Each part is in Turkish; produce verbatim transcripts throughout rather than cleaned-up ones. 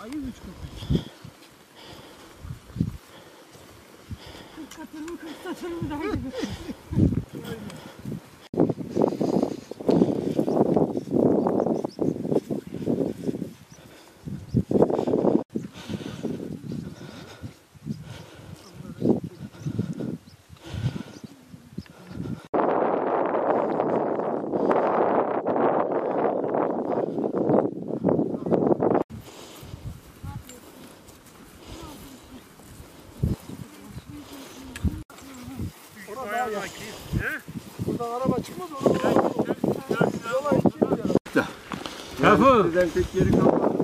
Ayı üç köpek. Kırk katırımı kırk satırımı der gibi. Buradan araba çıkmaz orada. Yola iki gidiyor. Kapı. Bizden tek yeri kalmadı.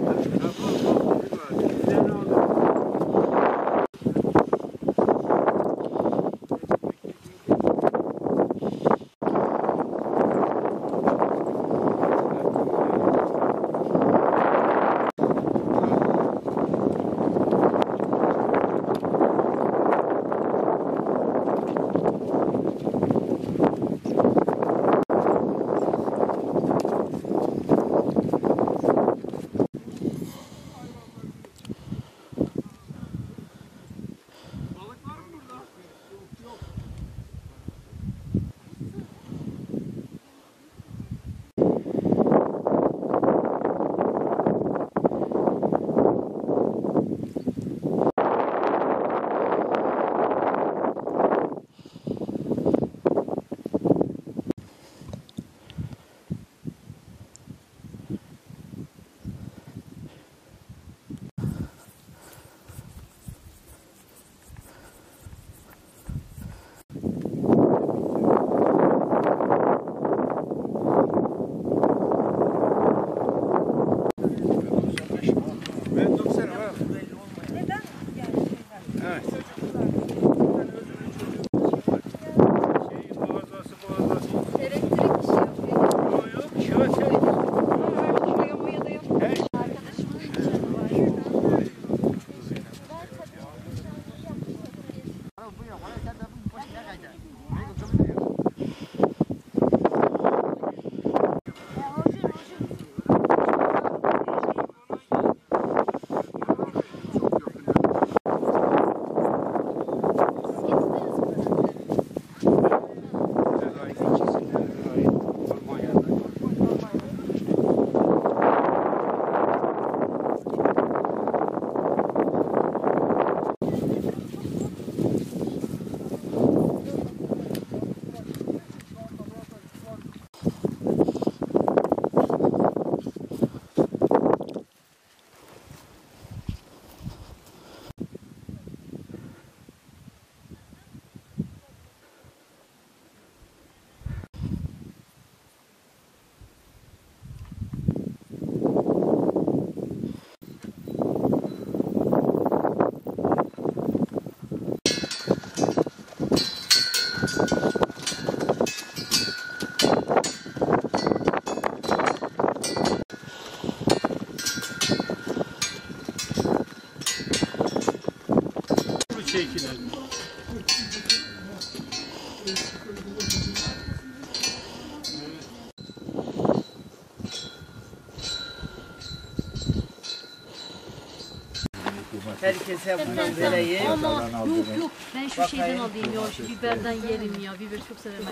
Herkese bundan vereyim. Ama yok yok ben şu şeyden alayım ya, şu biberden yerim ya, biber çok severim.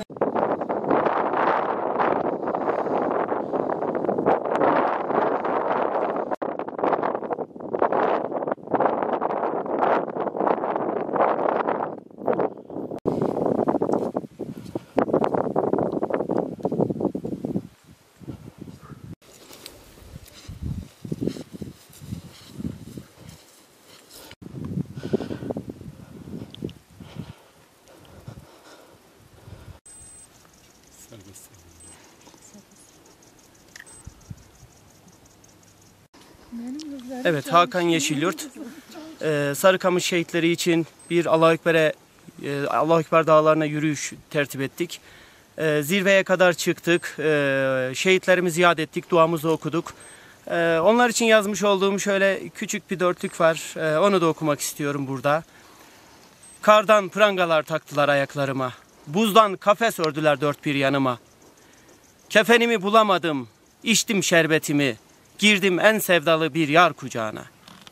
Evet, Hakan Yeşilyurt. Ee, Sarıkamış şehitleri için bir Allahu Ekber'e, e, Allahu Ekber dağlarına yürüyüş tertip ettik. Ee, zirveye kadar çıktık. Ee, şehitlerimizi yad ettik, duamızı okuduk. Ee, onlar için yazmış olduğum şöyle küçük bir dörtlük var. Ee, onu da okumak istiyorum burada. Kardan prangalar taktılar ayaklarıma. Buzdan kafes ördüler dört bir yanıma. Kefenimi bulamadım, içtim şerbetimi. Girdim en sevdalı bir yar kucağına.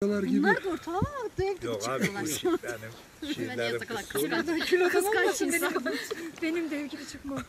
Bunlar da ortalama mı? Dev gibi Yok abi bu iş benim şiirlerim kısmı. Kıskanç insan. Benim dev gibi çıkmam.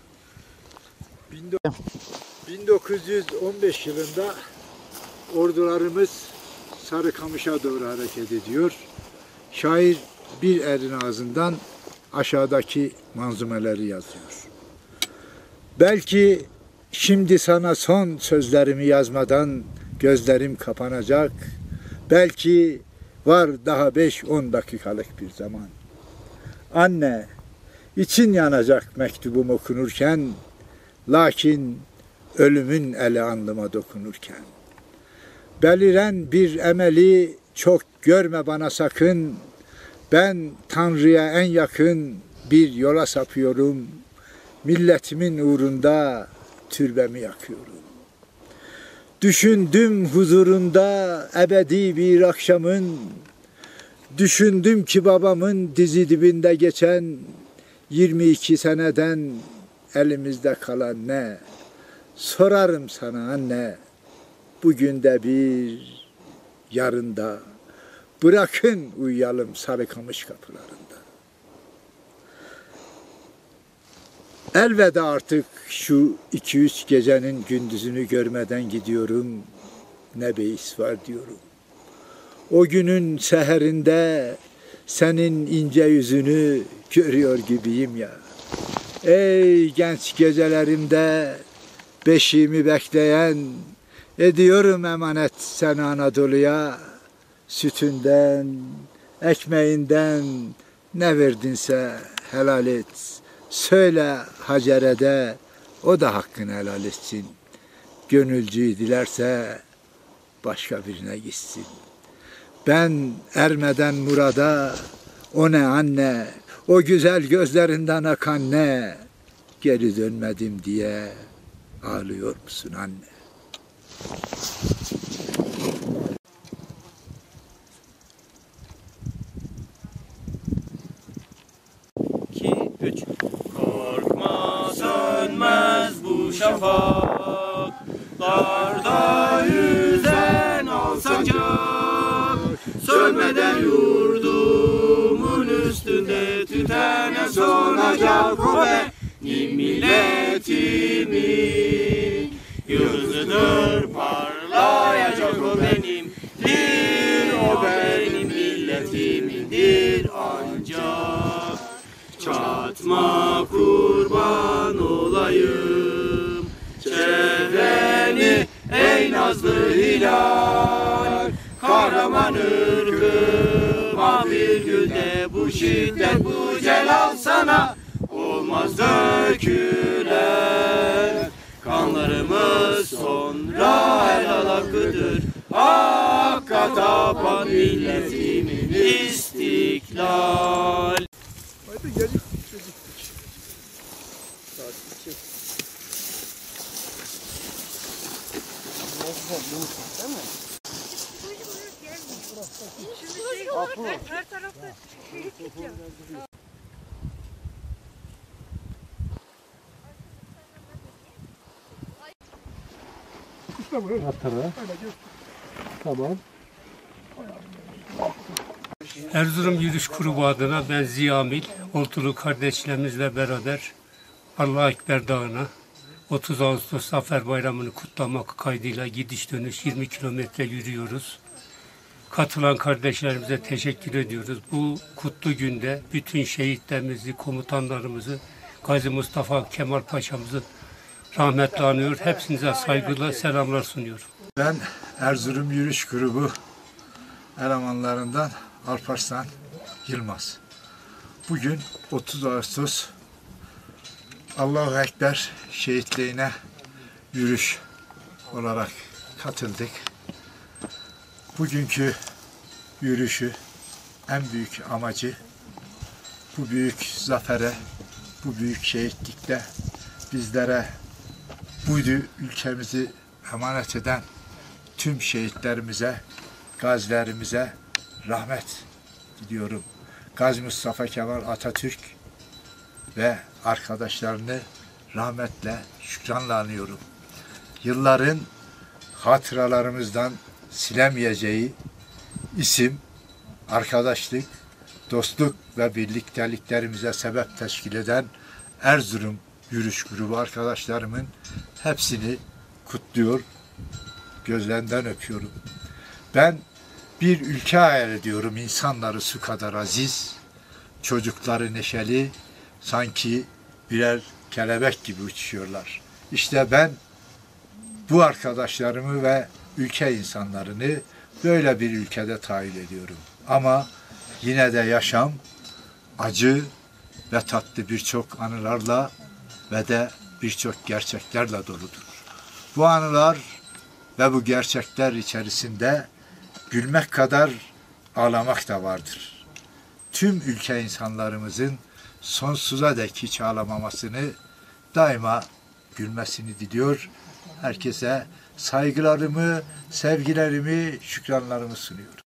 bin dokuz yüz on beş yılında ordularımız Sarıkamış'a doğru hareket ediyor. Şair bir erin ağzından aşağıdaki manzumeleri yazıyor. Belki şimdi sana son sözlerimi yazmadan gözlerim kapanacak. Belki var daha beş on dakikalık bir zaman. Anne, için yanacak mektubum okunurken, lakin ölümün eli alnıma dokunurken. Beliren bir emeli çok görme bana sakın. Ben Tanrı'ya en yakın bir yola sapıyorum. Milletimin uğrunda türbemi yakıyorum. Düşündüm huzurunda ebedi bir akşamın. Düşündüm ki babamın dizi dibinde geçen yirmi iki seneden elimizde kalan ne? Sorarım sana anne, bugün de bir, yarın da. Bırakın uyuyalım Sarıkamış kapılarında. Elveda artık şu iki üç gecenin gündüzünü görmeden gidiyorum. Ne beis var diyorum. O günün seherinde senin ince yüzünü görüyor gibiyim ya. Ey genç gecelerimde beşiğimi bekleyen, ediyorum emanet seni Anadolu'ya. Sütünden, ekmeğinden ne verdinse helal et. Söyle Hacer'e de o da hakkını helal etsin. Gönülcüyü dilerse başka birine gitsin. Ben ermeden murada, o ne anne, o güzel gözlerinden akan ne? Geri dönmedim diye ağlıyor musun anne? iki, üç. Korkma sönmez bu şafak, larda yüzen al sancak. Sönmeden yurdumun üstünde tütene sonacak o benim milletimin. Yıldızıdır parlayacak o benimdir, o benim milletimindir ancak. Çatma kurban olayım çevreni ey nazlı hilal. Kahraman ırkıma bir günde bu şiddet bu celal sana olmaz dökülen. Kanlarımız sonra helal hakkıdır, hakka tapan milletimin istiklal. Hadi gecik geciktik. Saat iki. Her tarafta şehit gidiyor. Tamam. Erzurum Yürüyüş Grubu adına ben Ziyamil, Oltulu kardeşlerimizle beraber Allah Ekber Dağı'na otuz Ağustos Zafer Bayramı'nı kutlamak kaydıyla gidiş dönüş yirmi kilometre yürüyoruz. Katılan kardeşlerimize teşekkür ediyoruz. Bu kutlu günde bütün şehitlerimizi, komutanlarımızı, Gazi Mustafa Kemal Paşa'mızı rahmetle anıyor. Hepsinize saygıyla selamlar sunuyorum. Ben Erzurum Yürüyüş Grubu elemanlarından Alparslan Yılmaz. Bugün otuz Ağustos Allahu Ekber şehitliğine yürüyüş olarak katıldık. Bugünkü yürüyüşü en büyük amacı bu büyük zafere, bu büyük şehitlikte bizlere bu ülkemizi emanet eden tüm şehitlerimize, gazilerimize rahmet diliyorum. Gazi Mustafa Kemal Atatürk ve arkadaşlarını rahmetle, şükranla anıyorum. Yılların hatıralarımızdan silemeyeceği isim, arkadaşlık, dostluk ve birlikteliklerimize sebep teşkil eden Erzurum Yürüyüş Grubu arkadaşlarımın hepsini kutluyor, gözlerinden öpüyorum. Ben bir ülke hayal ediyorum, insanları su kadar aziz, çocukları neşeli, sanki birer kelebek gibi uçuyorlar. İşte ben bu arkadaşlarımı ve ülke insanlarını böyle bir ülkede tahayyül ediyorum. Ama yine de yaşam acı ve tatlı birçok anılarla ve de birçok gerçeklerle doludur. Bu anılar ve bu gerçekler içerisinde gülmek kadar ağlamak da vardır. Tüm ülke insanlarımızın sonsuza dek hiç ağlamamasını, daima gülmesini diliyor. Herkese saygılarımı, sevgilerimi, şükranlarımı sunuyorum.